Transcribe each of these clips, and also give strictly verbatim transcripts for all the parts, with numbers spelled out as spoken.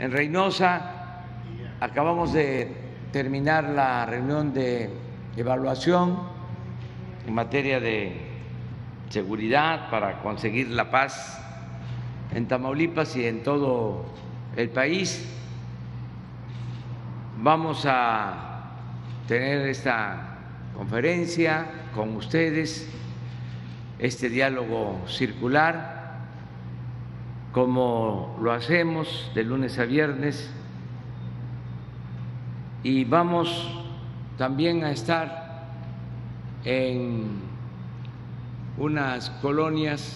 En Reynosa acabamos de terminar la reunión de evaluación en materia de seguridad para conseguir la paz en Tamaulipas y en todo el país. Vamos a tener esta conferencia con ustedes, este diálogo circular, como lo hacemos de lunes a viernes, y vamos también a estar en unas colonias,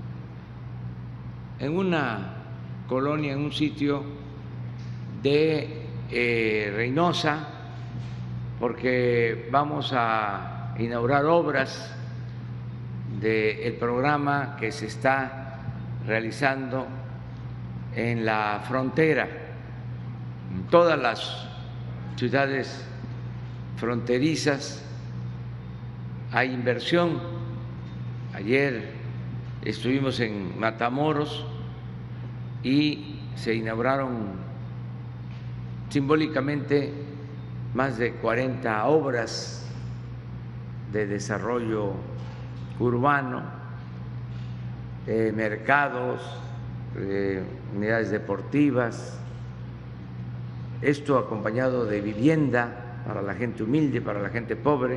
en una colonia, en un sitio de eh, Reynosa, porque vamos a inaugurar obras del programa que se está realizando en la frontera, en todas las ciudades fronterizas hay inversión. Ayer estuvimos en Matamoros y se inauguraron simbólicamente más de cuarenta obras de desarrollo urbano, eh, mercados, eh, unidades deportivas, esto acompañado de vivienda para la gente humilde, para la gente pobre.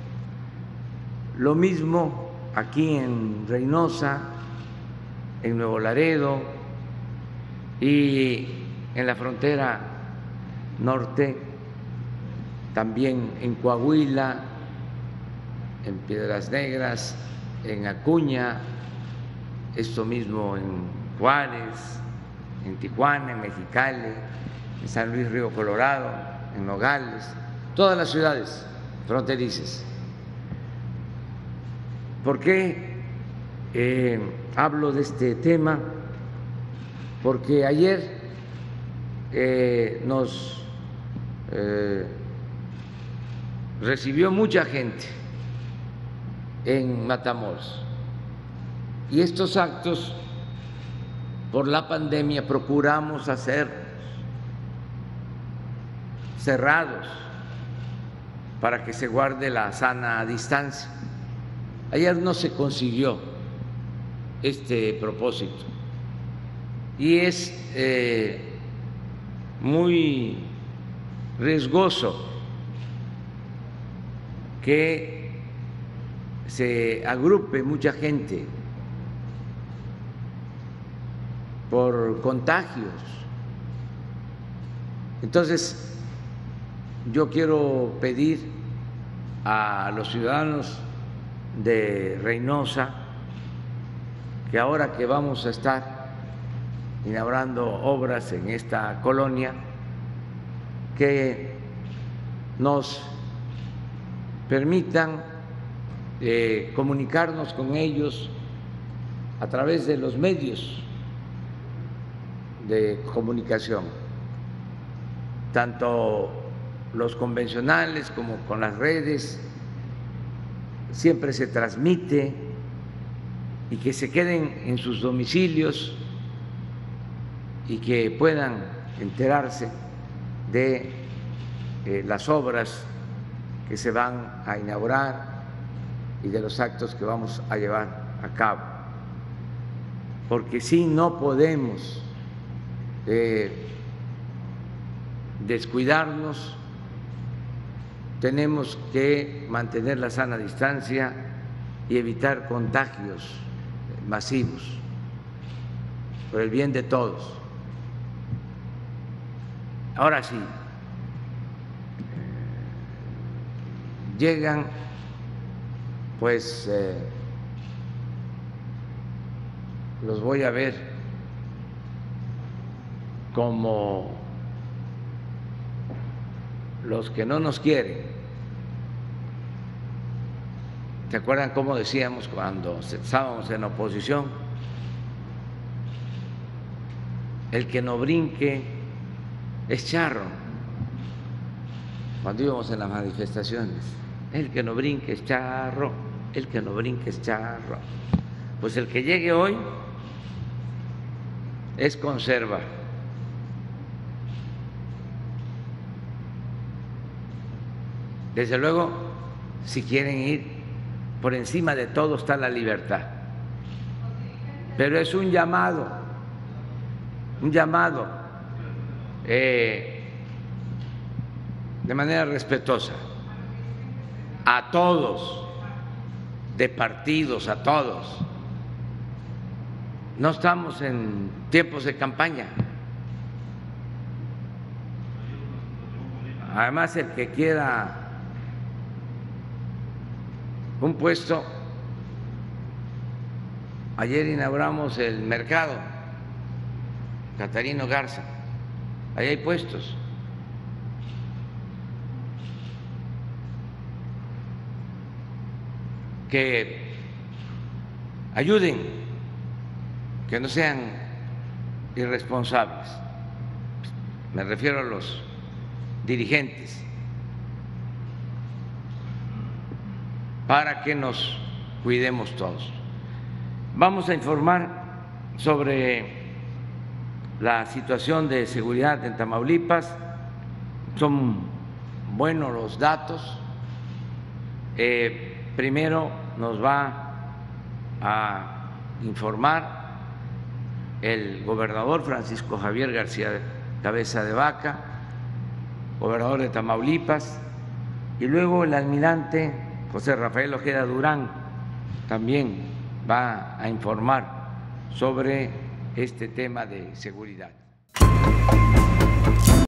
Lo mismo aquí en Reynosa, en Nuevo Laredo y en la frontera norte, también en Coahuila, en Piedras Negras, en Acuña, esto mismo en Juárez, en Tijuana, en Mexicali, en San Luis Río Colorado, en Nogales, todas las ciudades fronterizas. ¿Por qué eh, hablo de este tema? Porque ayer eh, nos eh, recibió mucha gente en Matamoros, y estos actos por la pandemia procuramos hacer cerrados para que se guarde la sana distancia. Ayer no se consiguió este propósito y es eh, muy riesgoso que se agrupe mucha gente por contagios. Entonces, yo quiero pedir a los ciudadanos de Reynosa que ahora que vamos a estar inaugurando obras en esta colonia, que nos permitan eh, comunicarnos con ellos a través de los medios de comunicación, tanto los convencionales como con las redes. Siempre se transmite, y que se queden en sus domicilios y que puedan enterarse de eh, las obras que se van a inaugurar y de los actos que vamos a llevar a cabo, porque si no podemos eh, descuidarnos, tenemos que mantener la sana distancia y evitar contagios masivos por el bien de todos. Ahora sí, llegan pues eh, los voy a ver como los que no nos quieren. ¿Se acuerdan cómo decíamos cuando estábamos en oposición? El que no brinque es charro. Cuando íbamos en las manifestaciones, el que no brinque es charro, el que no brinque es charro. Pues el que llegue hoy es conserva, Desde luego, si quieren ir por encima de todo está la libertad, pero es un llamado, un llamado eh, de manera respetuosa a todos, de partidos, a todos. No estamos en tiempos de campaña. Además, el que quiera un puesto, ayer inauguramos el mercado Catarino Garza, ahí hay puestos. Que ayuden, que no sean irresponsables, me refiero a los dirigentes, para que nos cuidemos todos. Vamos a informar sobre la situación de seguridad en Tamaulipas. Son buenos los datos. Eh, primero nos va a informar el gobernador Francisco Javier García Cabeza de Vaca, gobernador de Tamaulipas, y luego el almirante José Rafael Ojeda Durán también va a informar sobre este tema de seguridad.